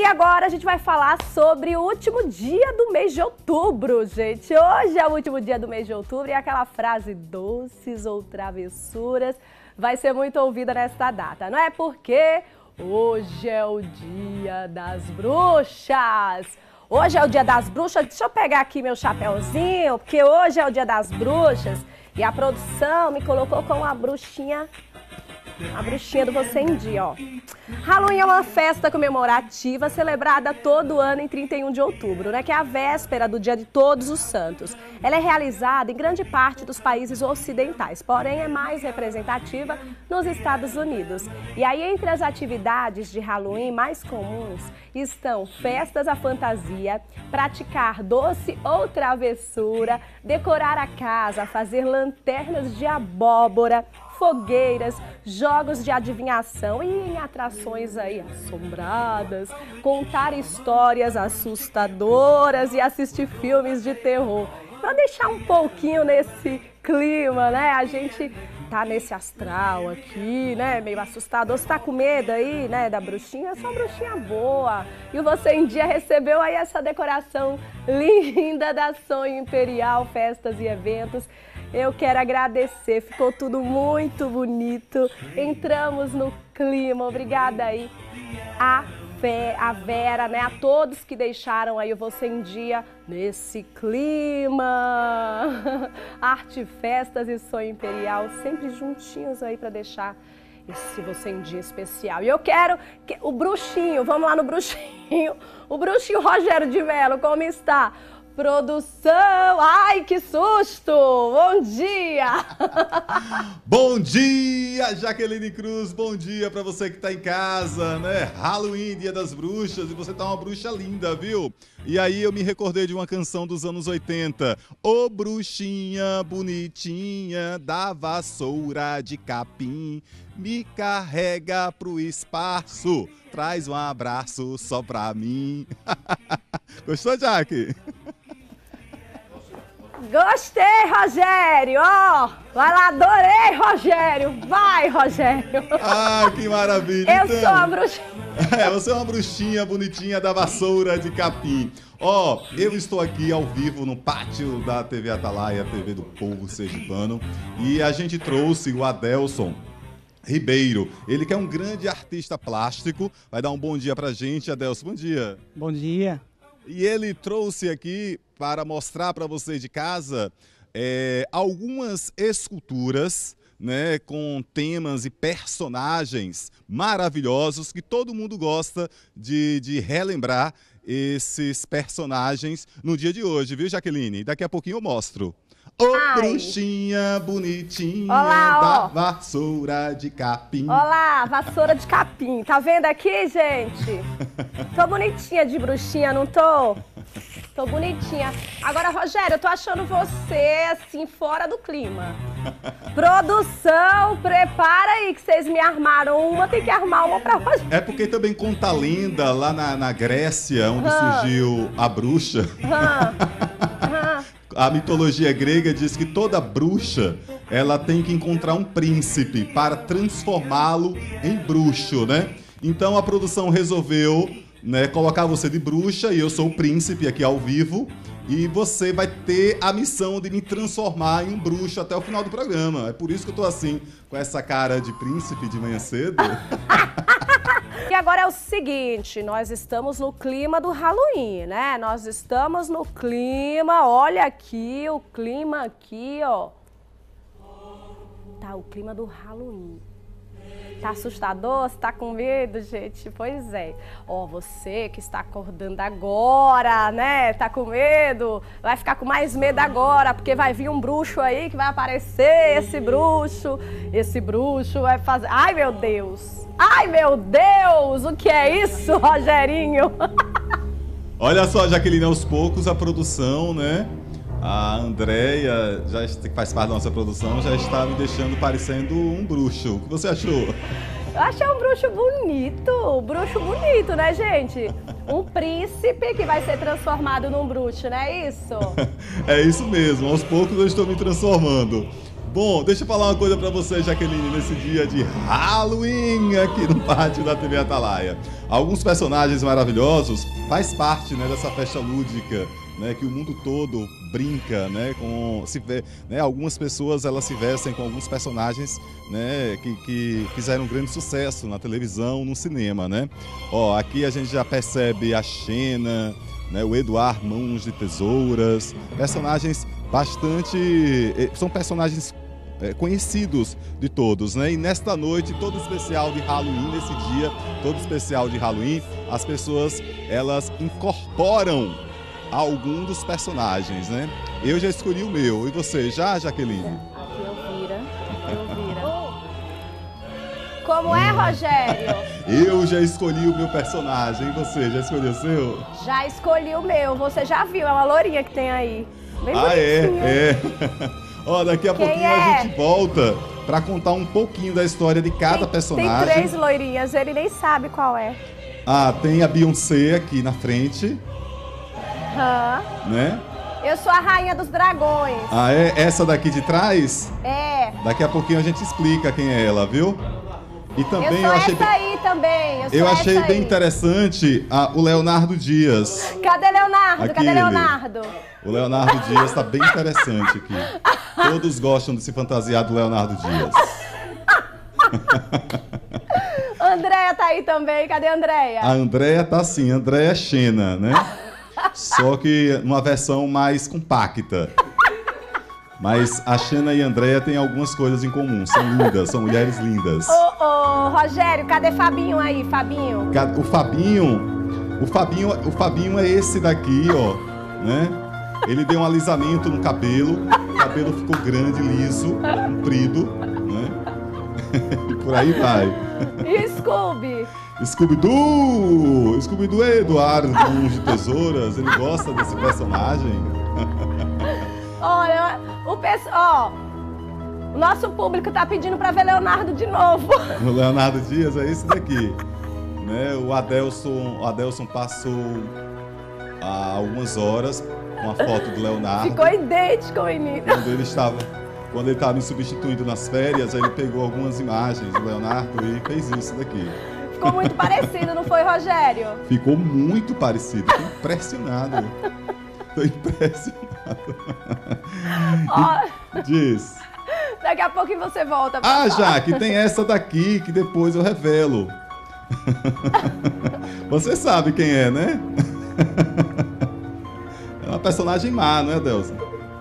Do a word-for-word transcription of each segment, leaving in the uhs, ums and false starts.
agora a gente vai falar sobre o último dia do mês de outubro, gente. Hoje é o último dia do mês de outubro e aquela frase doces ou travessuras vai ser muito ouvida nesta data, não é? Porque hoje é o dia das bruxas. Hoje é o dia das bruxas. Deixa eu pegar aqui meu chapéuzinho, porque hoje é o dia das bruxas e a produção me colocou com a bruxinha... A bruxinha do Você em Dia, ó. Halloween é uma festa comemorativa celebrada todo ano em trinta e um de outubro, né? Que é a véspera do Dia de Todos os Santos. Ela é realizada em grande parte dos países ocidentais, porém é mais representativa nos Estados Unidos. E aí, entre as atividades de Halloween mais comuns estão festas à fantasia, praticar doce ou travessura, decorar a casa, fazer lanternas de abóbora, fogueiras, jogos de adivinhação e em atrações aí assombradas, contar histórias assustadoras e assistir filmes de terror. Para deixar um pouquinho nesse clima, né? A gente tá nesse astral aqui, né? Meio assustador. Você tá com medo aí, né? Da bruxinha? É só bruxinha boa. E o Você em Dia recebeu aí essa decoração linda da Sonho Imperial, festas e eventos. Eu quero agradecer, ficou tudo muito bonito, entramos no clima, obrigada aí a, Fe, a Vera, né, a todos que deixaram aí o Você em Dia nesse clima. Arte, festas e Sonho Imperial, sempre juntinhos aí para deixar esse Você em Dia especial. E eu quero que o bruxinho, vamos lá no bruxinho, o bruxinho Rogério de Mello, como está? Produção! Ai, que susto! Bom dia! Bom dia, Jaqueline Cruz! Bom dia pra você que tá em casa, né? Halloween, Dia das Bruxas, e você tá uma bruxa linda, viu? E aí eu me recordei de uma canção dos anos oitenta. Ô bruxinha bonitinha da vassoura de capim, me carrega pro espaço, traz um abraço só pra mim. Gostou, Jaque? Gostei, Rogério! Ó, oh, vai lá, adorei, Rogério! Vai, Rogério! Ah, que maravilha! Eu então, sou a bruxinha. É, você é uma bruxinha bonitinha da vassoura de capim. Ó, oh, eu estou aqui ao vivo no pátio da T V Atalaia, T V do Povo Sergipano, e a gente trouxe o Adelson Ribeiro. Ele que é um grande artista plástico. Vai dar um bom dia pra gente, Adelson. Bom dia. Bom dia. E ele trouxe aqui para mostrar para você de casa é, algumas esculturas, né, com temas e personagens maravilhosos que todo mundo gosta de, de relembrar esses personagens no dia de hoje, viu, Jaqueline? Daqui a pouquinho eu mostro. Ô, Ai. bruxinha bonitinha Olá, da ó. vassoura de capim. Olá, vassoura de capim. Tá vendo aqui, gente? Tô bonitinha de bruxinha, não tô? Tô bonitinha. Agora, Rogério, eu tô achando você, assim, fora do clima. Produção, prepara aí que vocês me armaram uma, tem que armar uma pra Rogério. É porque também conta a lenda lá na, na Grécia, onde Hã. surgiu a bruxa. Hã. Hã. A mitologia grega diz que toda bruxa, ela tem que encontrar um príncipe para transformá-lo em bruxo, né? Então a produção resolveu, né, colocar você de bruxa e eu sou o príncipe aqui ao vivo. E você vai ter a missão de me transformar em um bruxo até o final do programa. É por isso que eu tô assim, com essa cara de príncipe de manhã cedo. E agora é o seguinte, nós estamos no clima do Halloween, né? Nós estamos no clima, olha aqui, o clima aqui, ó. Tá o clima do Halloween. Tá assustador? Você tá com medo, gente? Pois é. Ó, você que está acordando agora, né? Tá com medo? Vai ficar com mais medo agora, porque vai vir um bruxo aí que vai aparecer, esse bruxo. Esse bruxo vai fazer... Ai, meu Deus! Ai, meu Deus! O que é isso, Rogerinho? Olha só, Jaqueline, aos poucos a produção, né? A Andréia, já, que faz parte da nossa produção, já está me deixando parecendo um bruxo. O que você achou? Eu achei um bruxo bonito, bruxo bonito, né, gente? Um príncipe que vai ser transformado num bruxo, não é isso? É isso mesmo, aos poucos eu estou me transformando. Bom, deixa eu falar uma coisa pra você, Jaqueline, nesse dia de Halloween aqui no pátio da T V Atalaia. Alguns personagens maravilhosos faz parte, né, dessa festa lúdica, né, que o mundo todo brinca, né, com se vê, né, algumas pessoas elas se vestem com alguns personagens, né, que, que fizeram um grande sucesso na televisão, no cinema, né? Ó, aqui a gente já percebe a Xena, né, o Eduardo Mãos de Tesouras, personagens bastante, são personagens É, conhecidos de todos, né? E nesta noite, todo especial de Halloween, nesse dia, todo especial de Halloween, as pessoas, elas incorporam algum dos personagens, né? Eu já escolhi o meu, e você já, Jaqueline? Aqui eu vira, eu vira. Como é, Rogério? Eu já escolhi o meu personagem, e você, já escolheu o seu? Já escolhi o meu, você já viu, é uma lourinha que tem aí. Bem ah, é, bonitinha. é. Ó, daqui a Quem pouquinho é? a gente volta para contar um pouquinho da história de cada tem, personagem. Tem três loirinhas, ele nem sabe qual é. Ah, tem a Beyoncé aqui na frente, Hã? né? Eu sou a rainha dos dragões. Ah, é? Essa daqui de trás? É. Daqui a pouquinho a gente explica quem é ela, viu? E também eu sou eu achei essa bem, aí também. Eu, sou eu achei essa bem aí. interessante ah, o Leonardo Dias. Cadê Leonardo? Aqui Cadê ele. Leonardo? O Leonardo Dias tá bem interessante aqui. Todos gostam de se fantasiar do Leonardo Dias. Andréia tá aí também. Cadê a Andréia? A Andréia tá assim, Andréia Xena, né? Só que numa versão mais compacta. Mas a Xena e a Andréia têm algumas coisas em comum. São lindas, são mulheres lindas. Ô, ô, Rogério, cadê Fabinho aí, Fabinho? O Fabinho, o Fabinho, o Fabinho é esse daqui, ó, né? Ele deu um alisamento no cabelo, o cabelo ficou grande, liso, comprido, né? E por aí vai. E Scooby? Scooby-Doo! Scooby-Doo é Eduardo Mãos de Tesouras, ele gosta desse personagem. Olha, o pessoal, o nosso público tá pedindo pra ver Leonardo de novo. O Leonardo Dias é esse daqui, né? O Adelson, o Adelson passou há algumas horas com a foto do Leonardo. Ficou idêntico, menino. Quando ele estava, quando ele estava me substituindo nas férias, aí ele pegou algumas imagens do Leonardo e fez isso daqui. Ficou muito parecido, não foi, Rogério? Ficou muito parecido, tô impressionado. Tô impressionado. Ó, Diz. daqui a pouco você volta. pra Ah, falar. já, que tem essa daqui que depois eu revelo. Você sabe quem é, né? É uma personagem má, não é, Adelson?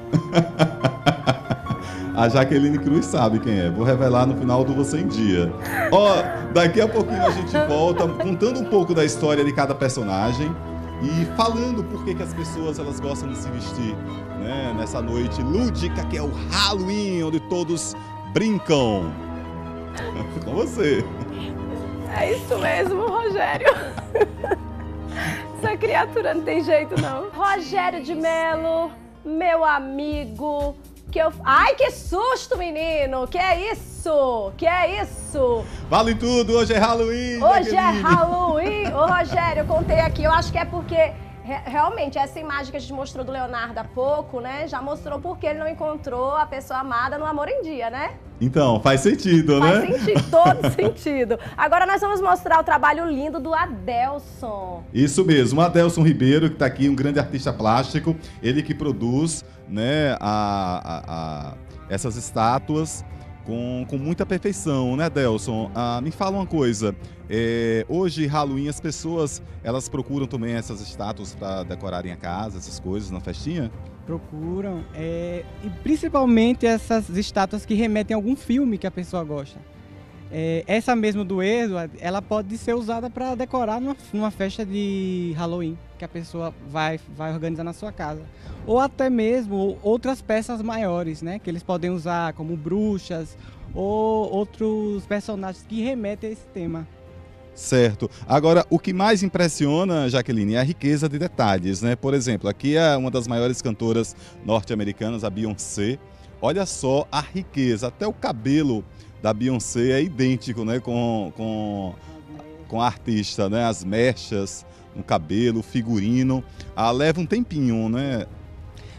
A Jaqueline Cruz sabe quem é. Vou revelar no final do Você em Dia. Ó, daqui a pouquinho a gente volta contando um pouco da história de cada personagem e falando por que que as pessoas elas gostam de se vestir, né, nessa noite lúdica que é o Halloween, onde todos brincam. Com você. É isso mesmo, Rogério. Essa criatura não tem jeito, não. Rogério de Melo, meu amigo, que eu... Ai, que susto, menino! Que é isso? Que é isso? Vale tudo, hoje é Halloween. Hoje é Jaqueline. Halloween. Ô, Rogério, eu contei aqui, eu acho que é porque... re- Realmente, essa imagem que a gente mostrou do Leonardo há pouco, né? Já mostrou porque ele não encontrou a pessoa amada no Amor em Dia, né? Então, faz sentido, Faz né? sentido, todo sentido. Agora nós vamos mostrar o trabalho lindo do Adelson. Isso mesmo, o Adelson Ribeiro, que está aqui, um grande artista plástico, ele que produz, né, a, a- a- essas estátuas com, com muita perfeição, né, Adelson? Ah, me fala uma coisa, é, hoje, Halloween, as pessoas, elas procuram também essas estátuas para decorarem a casa, essas coisas, na festinha? Procuram, é, e principalmente essas estátuas que remetem a algum filme que a pessoa gosta. É, essa mesmo do Edward, ela pode ser usada para decorar numa, numa festa de Halloween, que a pessoa vai, vai organizar na sua casa. Ou até mesmo outras peças maiores, né, que eles podem usar, como bruxas ou outros personagens que remetem a esse tema. Certo. Agora, o que mais impressiona, Jaqueline, é a riqueza de detalhes, né? Por exemplo, aqui é uma das maiores cantoras norte-americanas, a Beyoncé. Olha só a riqueza, até o cabelo da Beyoncé é idêntico, né, com, com, com a artista, né? As mechas no cabelo, o figurino. Ah, leva um tempinho, né?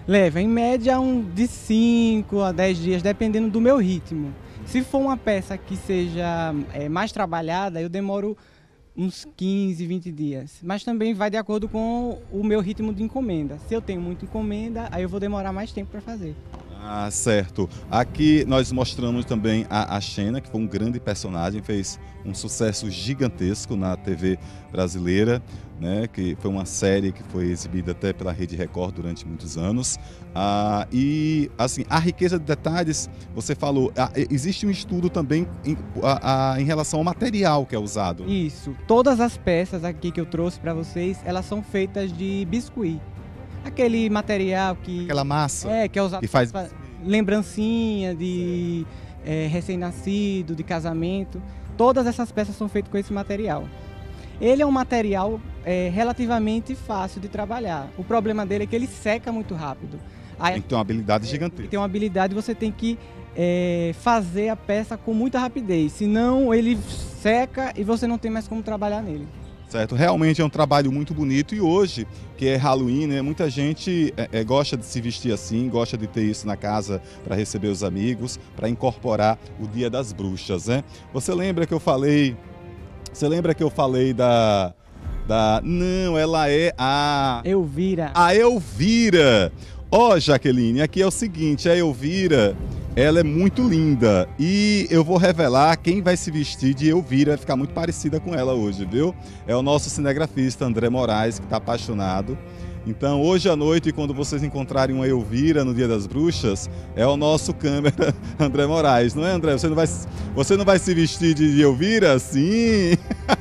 Leva, em média, um, de cinco a dez dias, dependendo do meu ritmo. Se for uma peça que seja é, mais trabalhada, eu demoro uns quinze, vinte dias. Mas também vai de acordo com o meu ritmo de encomenda. Se eu tenho muita encomenda, aí eu vou demorar mais tempo para fazer. Ah, certo. Aqui nós mostramos também a, a Xena, que foi um grande personagem, fez um sucesso gigantesco na T V brasileira, né? Que foi uma série que foi exibida até pela Rede Record durante muitos anos. Ah, e, assim, a riqueza de detalhes, você falou, ah, existe um estudo também em, a, a, em relação ao material que é usado. Isso. Todas as peças aqui que eu trouxe para vocês, elas são feitas de biscuit. Aquele material que... Aquela massa é, que é usado que faz... para lembrancinha de é, recém-nascido, de casamento. Todas essas peças são feitas com esse material. Ele é um material é, relativamente fácil de trabalhar. O problema dele é que ele seca muito rápido. Aí, tem que ter uma habilidade é, gigantesca. Tem uma habilidade, você tem que é, fazer a peça com muita rapidez. Senão ele seca e você não tem mais como trabalhar nele. Certo, realmente é um trabalho muito bonito e hoje, que é Halloween, né, muita gente é, é, gosta de se vestir assim, gosta de ter isso na casa para receber os amigos, para incorporar o Dia das Bruxas, né? Você lembra que eu falei, você lembra que eu falei da, da, não, ela é a... Elvira. A Elvira. Ó, oh, Jaqueline, aqui é o seguinte, a Elvira... Ela é muito linda e eu vou revelar quem vai se vestir de Elvira, vai ficar muito parecida com ela hoje, viu? É o nosso cinegrafista André Moraes, que está apaixonado. Então, hoje à noite, quando vocês encontrarem uma Elvira no Dia das Bruxas, é o nosso câmera André Moraes, não é, André? Você não vai, você não vai se vestir de Elvira? Sim!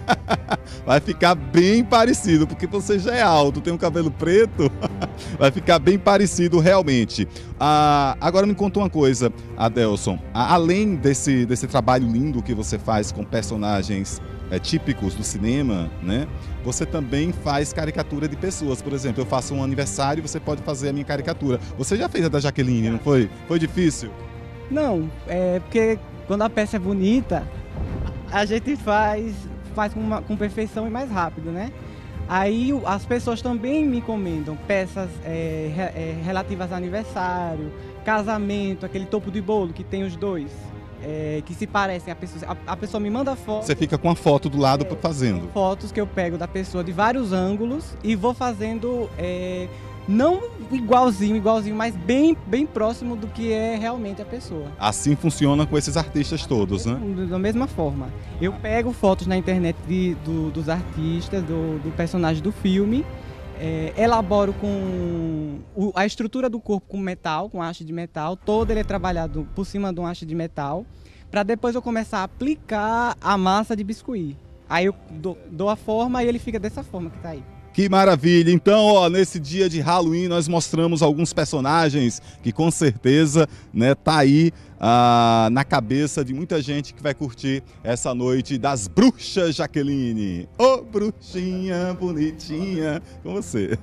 Vai ficar bem parecido, porque você já é alto, tem um cabelo preto, vai ficar bem parecido realmente. Ah, agora me conta uma coisa, Adelson, além desse, desse trabalho lindo que você faz com personagens é, típicos do cinema, né? Você também faz caricatura de pessoas. Por exemplo, eu faço um aniversário, você pode fazer a minha caricatura. Você já fez a da Jaqueline, não foi? Foi difícil? Não, é porque quando a peça é bonita, a gente faz, faz com, uma, com perfeição e mais rápido, né? Aí as pessoas também me encomendam peças é, é, relativas a aniversário, casamento, aquele topo de bolo que tem os dois. É, que se parecem, a pessoa, a, a pessoa me manda foto. Você fica com a foto do lado é, fazendo. Fotos que eu pego da pessoa de vários ângulos e vou fazendo, é, não igualzinho, igualzinho, mas bem, bem próximo do que é realmente a pessoa. Assim funciona com esses artistas todos, né? Da mesma forma. Eu pego fotos na internet de, do, dos artistas, do, do personagem do filme, É, elaboro com o, a estrutura do corpo com metal, com haste de metal, todo ele é trabalhado por cima de um haste de metal, para depois eu começar a aplicar a massa de biscuit. Aí eu dou, dou a forma e ele fica dessa forma que tá aí. Que maravilha! Então, ó, nesse dia de Halloween nós mostramos alguns personagens que com certeza, né, tá aí ah, na cabeça de muita gente que vai curtir essa noite das bruxas, Jaqueline. Ô, oh, bruxinha bonitinha, com você.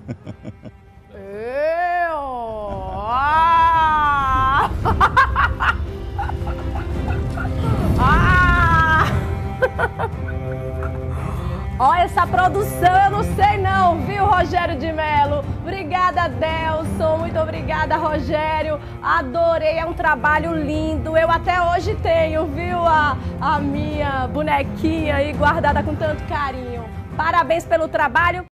Eu! Ah! Ah! Olha essa produção, eu não sei não, viu, Rogério de Melo? Obrigada, Delson, muito obrigada, Rogério. Adorei, é um trabalho lindo. Eu até hoje tenho, viu, a, a minha bonequinha aí guardada com tanto carinho. Parabéns pelo trabalho.